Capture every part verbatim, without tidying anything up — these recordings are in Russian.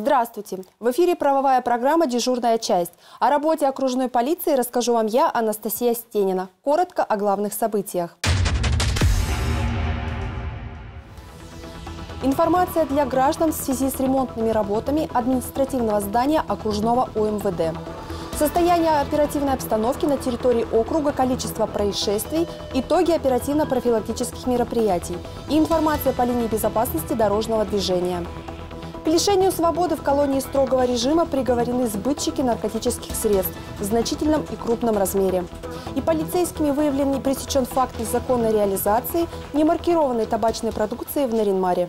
Здравствуйте! В эфире правовая программа «Дежурная часть». О работе окружной полиции расскажу вам я, Анастасия Стенина. Коротко о главных событиях. Информация для граждан в связи с ремонтными работами административного здания окружного УМВД. Состояние оперативной обстановки на территории округа, количество происшествий, итоги оперативно-профилактических мероприятий и информация по линии безопасности дорожного движения. К лишению свободы в колонии строгого режима приговорены сбытчики наркотических средств в значительном и крупном размере. И полицейскими выявлен и пресечен факт незаконной реализации немаркированной табачной продукции в Нарьян-Маре.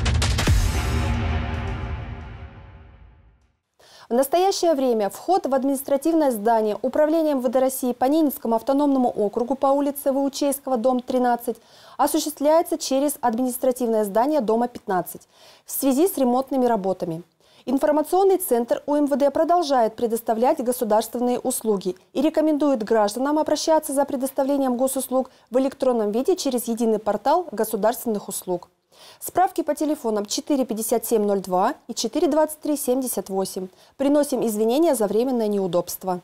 В настоящее время вход в административное здание Управления МВД России по Ненецкому автономному округу по улице Выучейского, дом тринадцать, осуществляется через административное здание дома пятнадцать в связи с ремонтными работами. Информационный центр УМВД продолжает предоставлять государственные услуги и рекомендует гражданам обращаться за предоставлением госуслуг в электронном виде через единый портал государственных услуг. Справки по телефонам четыре пятьдесят семь ноль два и четыре двадцать три семьдесят восемь. Приносим извинения за временное неудобство.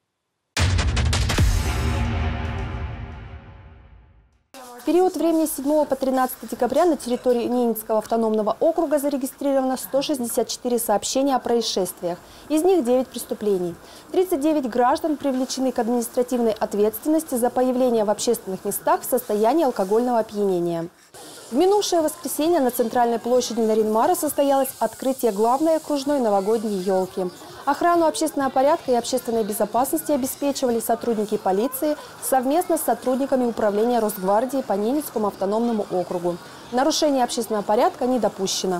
В период времени с седьмого по тринадцатое декабря на территории Ненецкого автономного округа зарегистрировано сто шестьдесят четыре сообщения о происшествиях. Из них девять преступлений. тридцать девять граждан привлечены к административной ответственности за появление в общественных местах в состоянии алкогольного опьянения. В минувшее воскресенье на центральной площади Нарьян-Мара состоялось открытие главной окружной новогодней елки. Охрану общественного порядка и общественной безопасности обеспечивали сотрудники полиции совместно с сотрудниками управления Росгвардии по Ненецкому автономному округу. Нарушение общественного порядка не допущено.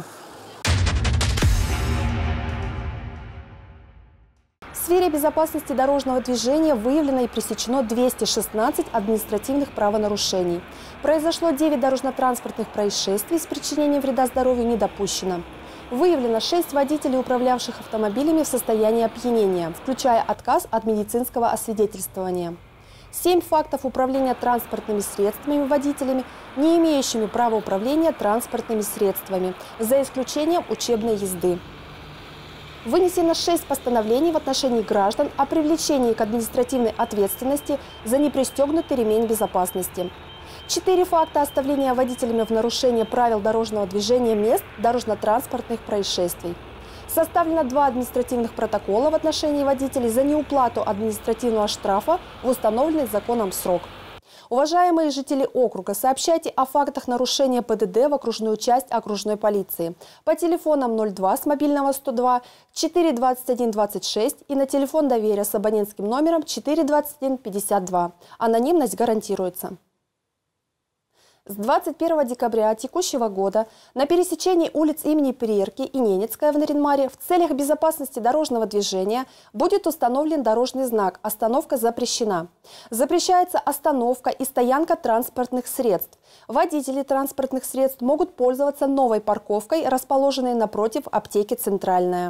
В сфере безопасности дорожного движения выявлено и пресечено двести шестнадцать административных правонарушений. Произошло девять дорожно-транспортных происшествий, с причинением вреда здоровью не допущено. Выявлено шесть водителей, управлявших автомобилями в состоянии опьянения, включая отказ от медицинского освидетельствования. семь фактов управления транспортными средствами водителями, не имеющими права управления транспортными средствами, за исключением учебной езды. Вынесено шесть постановлений в отношении граждан о привлечении к административной ответственности за непристегнутый ремень безопасности. Четыре факта оставления водителями в нарушение правил дорожного движения мест дорожно-транспортных происшествий. Составлено два административных протокола в отношении водителей за неуплату административного штрафа в установленный законом срок. Уважаемые жители округа, сообщайте о фактах нарушения ПДД в окружную часть окружной полиции по телефонам ноль два с мобильного сто два, четыре двадцать один двадцать шесть и на телефон доверия с абонентским номером четыре двадцать один пятьдесят два. Анонимность гарантируется. С двадцать первого декабря текущего года на пересечении улиц имени Перерки и Ненецкая в Нарьян-Маре в целях безопасности дорожного движения будет установлен дорожный знак «Остановка запрещена». Запрещается остановка и стоянка транспортных средств. Водители транспортных средств могут пользоваться новой парковкой, расположенной напротив аптеки «Центральная».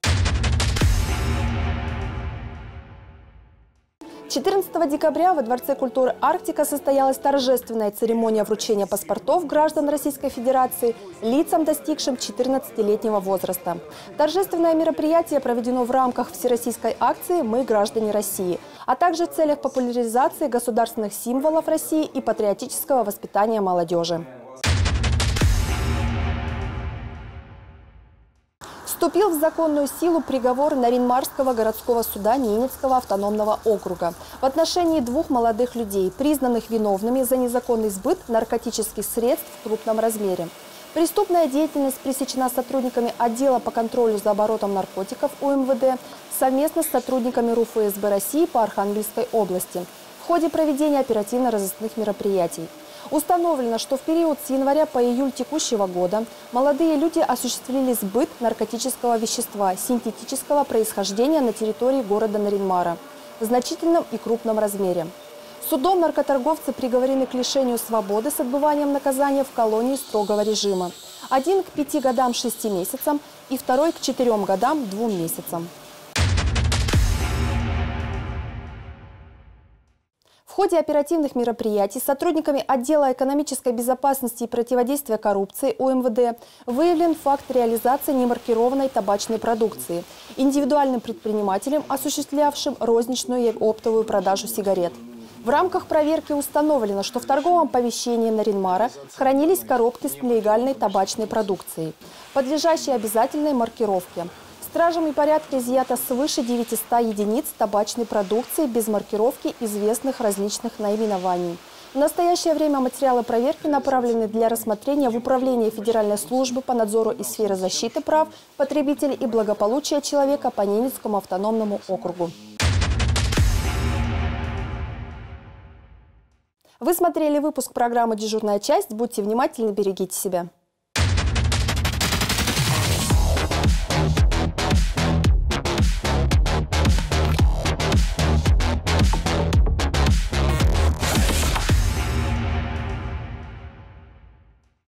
четырнадцатого декабря во Дворце культуры «Арктика» состоялась торжественная церемония вручения паспортов граждан Российской Федерации лицам, достигшим четырнадцатилетнего возраста. Торжественное мероприятие проведено в рамках всероссийской акции «Мы – граждане России», а также в целях популяризации государственных символов России и патриотического воспитания молодежи. Вступил в законную силу приговор Нарьян-Марского городского суда Ненецкого автономного округа в отношении двух молодых людей, признанных виновными за незаконный сбыт наркотических средств в крупном размере. Преступная деятельность пресечена сотрудниками отдела по контролю за оборотом наркотиков УМВД совместно с сотрудниками РУФСБ России по Архангельской области в ходе проведения оперативно-розыскных мероприятий. Установлено, что в период с января по июль текущего года молодые люди осуществили сбыт наркотического вещества синтетического происхождения на территории города Нарьян-Мара в значительном и крупном размере. Судом наркоторговцы приговорены к лишению свободы с отбыванием наказания в колонии строгого режима. Один к пяти годам шести месяцам и второй к четырем годам двум месяцам. В В ходе оперативных мероприятий сотрудниками отдела экономической безопасности и противодействия коррупции У Эм Вэ Дэ выявлен факт реализации немаркированной табачной продукции индивидуальным предпринимателем, осуществлявшим розничную и оптовую продажу сигарет. В рамках проверки установлено, что в торговом помещении Наринмара хранились коробки с нелегальной табачной продукцией, подлежащей обязательной маркировке. Стражами порядка изъято свыше девятисот единиц табачной продукции без маркировки известных различных наименований. В настоящее время материалы проверки направлены для рассмотрения в Управление Федеральной службы по надзору и сфере защиты прав потребителей и благополучия человека по Ненецкому автономному округу. Вы смотрели выпуск программы «Дежурная часть». Будьте внимательны, берегите себя.